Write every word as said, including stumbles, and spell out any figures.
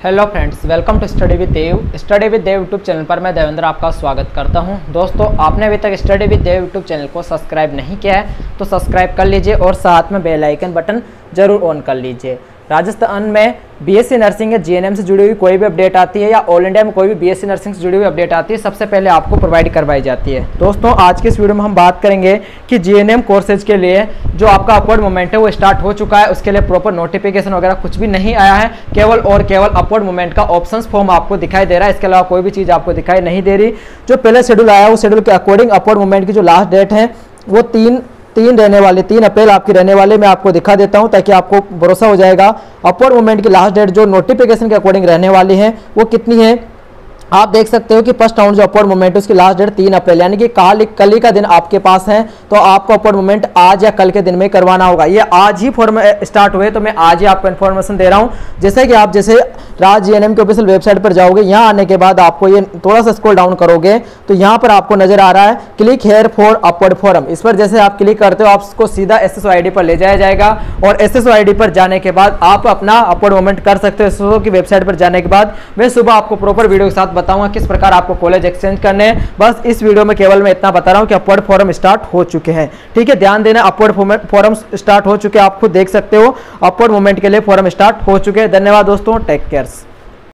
Hello friends, welcome to study with Dev. Study with Dev YouTube channel पर मैं देवेंद्र आपका स्वागत करता हूं। दोस्तों, आपने अभी तक study with Dev YouTube channel को सब्सक्राइब नहीं किया है तो सब्सक्राइब कर लीजिए और साथ में बेल आइकन बटन जरूर ऑन कर लीजिए। राजस्थान में बीएससी नर्सिंग या जीएनएम से जुड़ी हुई कोई भी अपडेट आती है या ऑल इंडिया में कोई भी बीएससी नर्सिंग से जुड़ी हुई अपडेट आती है, सबसे पहले आपको प्रोवाइड करवाई जाती है। दोस्तों, आज के इस वीडियो में हम बात करेंगे कि जीएनएम कोर्सेज के लिए जो आपका अपवर्ड मोमेंट है वो स्टार्ट हो चुका है। उसके लिए प्रॉपर नोटिफिकेशन वगैरह कुछ भी नहीं आया है, केवल और केवल अपवर्ड मोमेंट का ऑप्शंस फॉर्म आपको दिखाई दे रहा है। इसके अलावा कोई भी चीज़ आपको दिखाई नहीं दे रही। जो पहले शेड्यूल आया उस शेड्यूल के अकॉर्डिंग अपवर्ड मोमेंट की जो लास्ट डेट है वो तीन तीन रहने वाले तीन अप्रैल आपकी रहने वाले। मैं आपको दिखा देता हूं ताकि आपको भरोसा हो जाएगा अपवर्ड मूवमेंट की लास्ट डेट जो नोटिफिकेशन के अकॉर्डिंग रहने वाली है वो कितनी है। आप देख सकते हो कि फर्स्ट राउंड जो अपवर्ड मूवमेंट है उसकी लास्ट डेट तीन अप्रैल यानी कि कल कल ही का दिन आपके पास है, तो आपको अपवर्ड मूवमेंट आज या कल के दिन में करवाना होगा। ये आज ही फॉर्म स्टार्ट हुए तो मैं आज ही आपको इन्फॉर्मेशन दे रहा हूं। जैसे कि आप जैसे राज जीएनएम के ऑफिशियल वेबसाइट पर जाओगे, यहाँ आने के बाद आपको ये थोड़ा सा स्क्रॉल डाउन करोगे तो यहाँ पर आपको नजर आ रहा है click here for upward form. इस पर जैसे आप क्लिक करते हो आपको सीधा एसएसओ आईडी पर ले जाया जाएगा और एसएसओ आईडी पर जाने के बाद आप अपना अपवर्ड मूवमेंट कर सकते हो। एसएसओ की वेबसाइट पर जाने के बाद मैं सुबह आपको प्रॉपर वीडियो के साथ बताऊंगा किस प्रकार आपको कॉलेज एक्सचेंज करने हैं। बस इस वीडियो में केवल मैं इतना बता रहा हूं कि अपवर्ड फॉरम स्टार्ट हो चुके हैं। ठीक है, ध्यान देना, अपवर्ड फॉरम स्टार्ट हो चुके हैं। आप खुद देख सकते हो अपवर्ड मूवमेंट के लिए फॉरम स्टार्ट हो चुके हैं। धन्यवाद दोस्तों, टेक केयर।